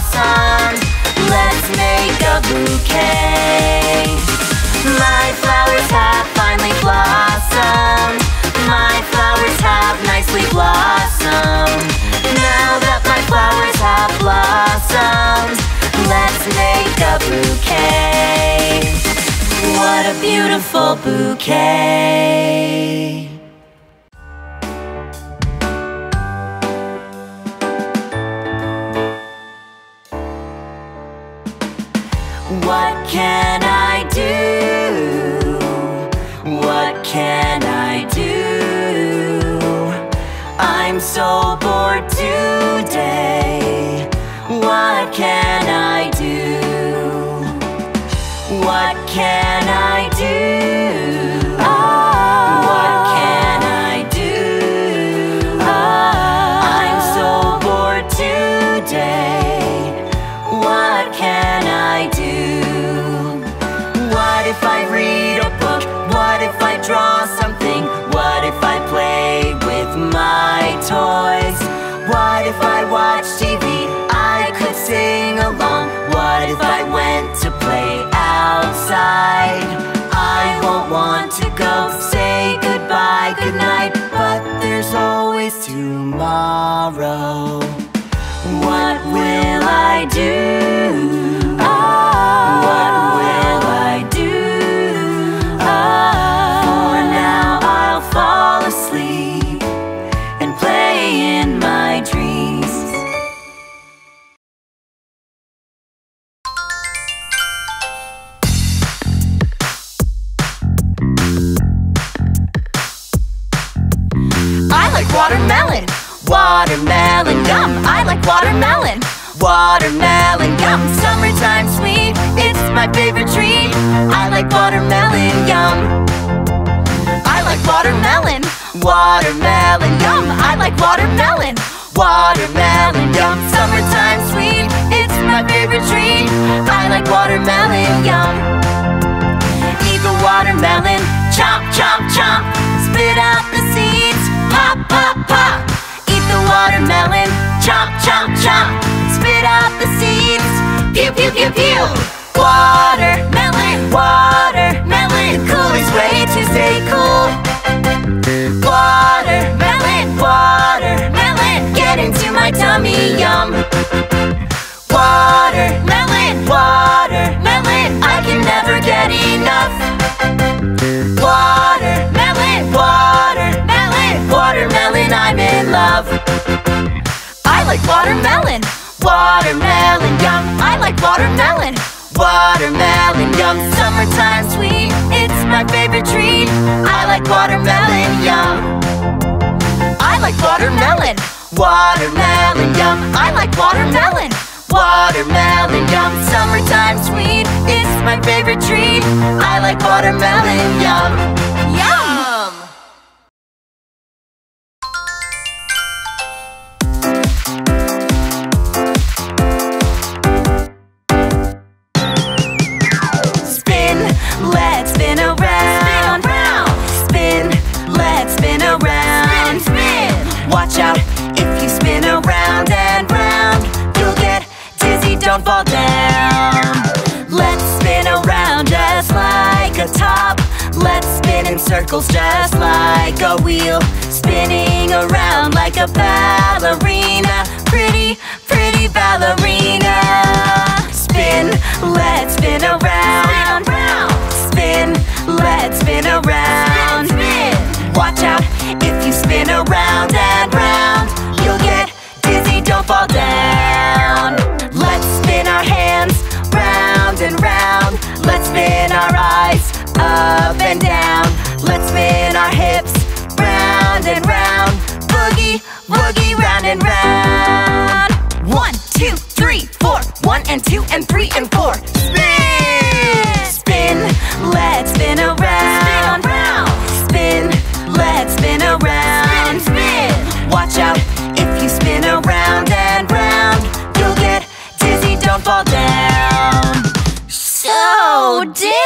blossomed. Let's make a bouquet. My flowers have finally blossomed. My flowers have nicely blossomed. Now that my flowers have blossomed, let's make a bouquet. What a beautiful bouquet. What can I do? What can I do? I'm so bored today. What can I do? What can I do? What can I do? I'm so bored today. What can I do? What if I read a book? What if I draw something? What if I play with my toys? What if I watch TV? I could sing along. What if I went to play outside? I won't want to go. Say goodbye, goodnight, but there's always tomorrow. What will I do? What will I do? For now I'll fall asleep and play in my dreams. I like watermelon. Watermelon yum. I like watermelon. Watermelon yum. Summertime sweet, it's my favorite treat. I like watermelon yum. I like watermelon. Watermelon yum. I like watermelon. Watermelon yum. Summertime sweet, it's my favorite treat. I like watermelon yum. Eat the watermelon, chomp, chomp, chomp. Spit out the seeds, pop, pop, pop. Eat the watermelon, chomp, chomp, chomp. Spit out the seeds, pew, pew, pew, pew. Watermelon, watermelon, the coolest way to stay cool. Watermelon, watermelon, get into my tummy, yum. Watermelon, watermelon, I can never get enough. Watermelon, watermelon, watermelon, I'm in love. I like watermelon. Watermelon yum. I like watermelon. Watermelon yum. Summertime sweet, it's my favorite treat. I like watermelon yum. I like watermelon. Watermelon yum. I like watermelon. Watermelon yum. Summertime sweet, it's my favorite treat. I like watermelon yum. Yum! Spin, let's spin around. Spin, let's spin around. Spin. Watch out if you spin around and round. You'll get dizzy, don't fall down. Let's spin around just like a top. Let's spin in circles just like a wheel. Spinning around like a ballerina. Pretty, pretty ballerina. Spin, let's spin around. Spin, let's spin around. Watch out if you spin around and round. You'll get dizzy, don't fall down. Let's spin our hands round and round. Let's spin our eyes up and down. Let's spin our hips round and round. Boogie, boogie, round and round. 1, 2, 3, 4. 1 and 2 and 3 and 4. Spin! Spin, let's spin around. Spin, let's spin around. Spin. Watch out if you spin around and round. You'll get dizzy, don't fall down. So dizzy!